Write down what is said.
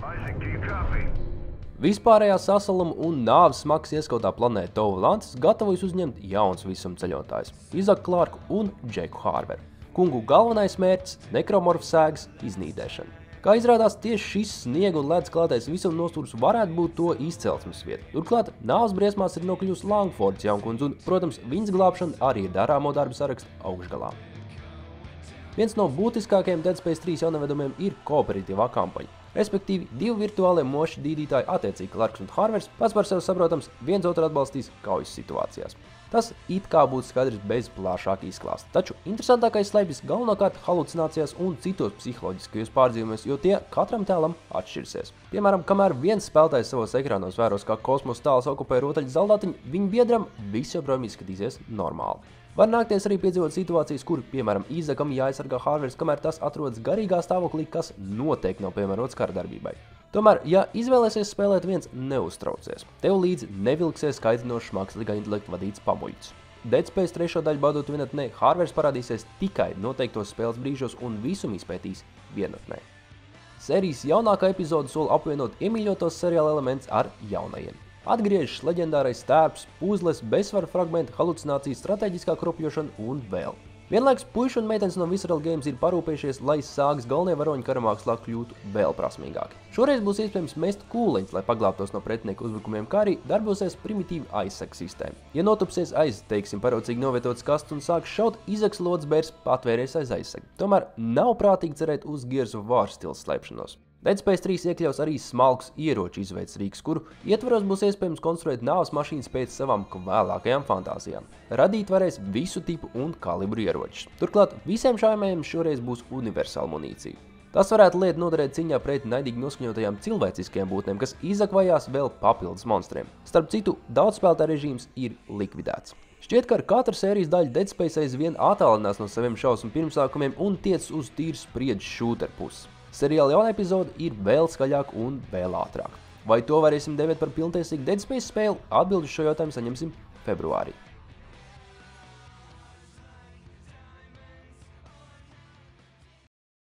Vispārējā sasaluma un nāves smags ieskautā planēta Tova Lantis gatavojas uzņemt jauns visumceļotājs – Izaku Klārku un Džeku Hārveru. Kungu galvenais mērķis – nekromorfu sēgas iznīdēšana. Kā izrādās, tieši šis sniega un ledus klātais visumnosturs varētu būt to izcelsmes vieta. Turklāt nāves briesmās ir nokļuvusi Langfords jaunkundze un, protams, viņas glābšana arī ir darāmo darbu saraksta augšgalā. Viens no būtiskākajiem Dead Space 3 jaunavedumiem ir kooperatīvā kampaņa. Respektīvi, divi virtuālie moši dīdītāji, attiecīgi Clarks un Hārvers, pats par sevi saprotams, viens otru atbalstīs kaujas situācijās. Tas it kā būtu skaidrs bez plašāka izklāsta, taču interesantākais slēpjas galvenokārt halucinācijās un citos psiholoģiskajos pārdzīvumos, jo tie katram tēlam atšķirsies. Piemēram, kamēr viens spēlētājs savos ekrānos vēros, kā kosmosa tēls okupē rotaļu zaldātiņu, viņa biedram viss joprojām izskatīsies normāli. Var nākties arī piedzīvot situācijas, kur, piemēram, Izakam jāaizsargā Hārvers, kamēr tas atrodas garīgā stāvoklī, kas noteikti nav piemērots kardarbībai. Tomēr, ja izvēlēsies spēlēt viens, neuztraucies. Tev līdzi nevilksies kaitinošs mākslīgā intelekta vadīts pamuļķis. Dead Space 3. daļu baudot vienatnē, Hārvers parādīsies tikai noteiktos spēles brīžos un visum izpētīs vienatnē. Sērijas jaunākā epizode sola apvienot iemīļotos seriāla elements ar jaunajiem. Atgriežas leģendārais tērps, puzles, bezsvaru fragmenti, halucinācijas, strateģiskā kropļošana un vēl. Vienlaikus puiši un meitenes no Visceral Games ir parūpējušies, lai sāgas galvenie varoņi karamākslā kļūtu vēl prasmīgāki. Šoreiz būs iespējams mest kūleņus, lai paglābtos no pretinieku uzbrukumiem, kā arī darbosies primitīva aizsarga sistēma. Ja notupsies aiz, teiksim, paraucīgi novietotas kastes un sāks šaut, Izaks lodsbērs patvēries aiz aizsarga. Tomēr nav prātīgi cerēt uz Gears of War stils slēpšanos. Dead Space 3 iekļaus arī smalkus ieroču izveides rīks, kuru ietvaros būs iespējams konstruēt nāves mašīnas pēc savām vēlākajām fantāzijām. Radīt varēs visu tipu un kalibru ieročus. Turklāt visiem šaujamajiem šoreiz būs universāla munīcija. Tas varētu liet noderēt ciņā pret naidīgi noskaņotajām cilvēciskajām būtnēm, kas izakvajās vēl papildus monstriem. Starp citu, daudzspēlētāju režīms ir likvidēts. Šķiet, ka ar katru sērijas daļu Dead Space aizvien attālinās no saviem šausmu pirmsākumiem un tiec uz tīru spriedžu šūteru puses. Seriāla jauna epizode ir vēl skaļāka un vēl ātrāka. Vai to varēsim devēt par pilntiesīgu Dead Space spēli? Atbildi uz šo jautājumu saņemsim februārī.